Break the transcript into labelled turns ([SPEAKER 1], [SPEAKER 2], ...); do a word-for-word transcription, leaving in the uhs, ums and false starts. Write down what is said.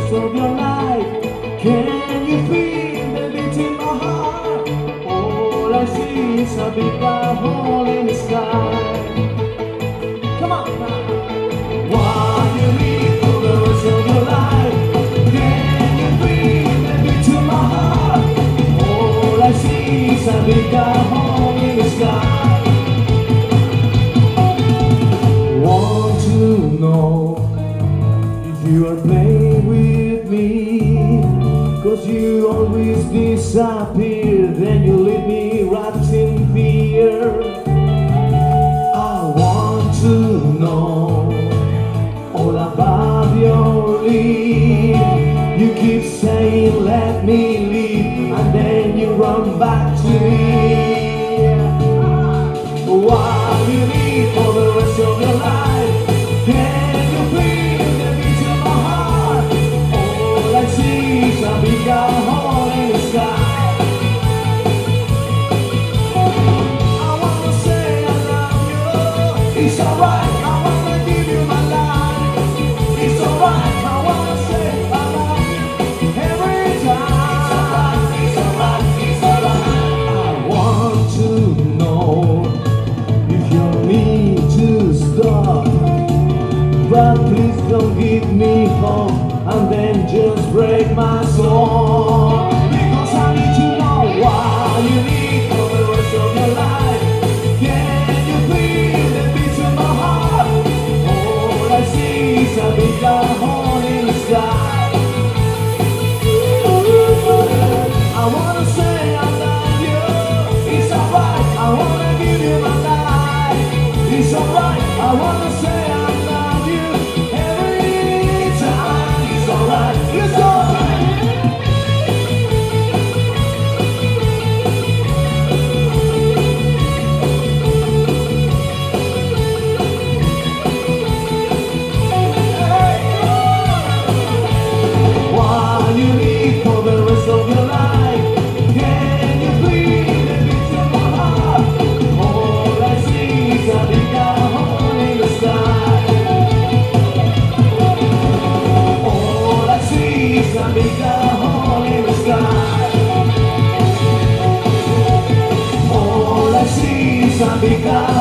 [SPEAKER 1] rest of your life. Can you feel the beat in my heart? All I see is a big black hole in the sky. Come on now. What you need for the rest of your life? Can you feel the beat in my heart? All I see is a big black hole in the sky. Want to know if you are playing with me, 'cause you always disappear, then you leave me wrapped in fear. I want to know all about your leave. You keep saying let me leave, and then you run back to me. What you need for the rest of your life? Can you feel the beat in my heart? All I see is a big hole in the sky. I wanna say I love you. It's alright, I wanna give you my life. It's alright, I wanna say I love you every time. It's alright, it's alright, it's alright. I want to know if you need to stop, but please don't give me hope and then just break my soul. Because I need to know what you need for the rest of your life. Can you feel the beat in my heart? All I see is a big hole in the sky. I wanna say I love you. It's alright, I wanna give you my life. It's alright, I wanna say I love you every time. It's alright, it's alright. What you need for the rest of your life? Can you feel the beat in my heart? All I see is a big hole in the sky. All I see is a big hole in the sky. All I see is a big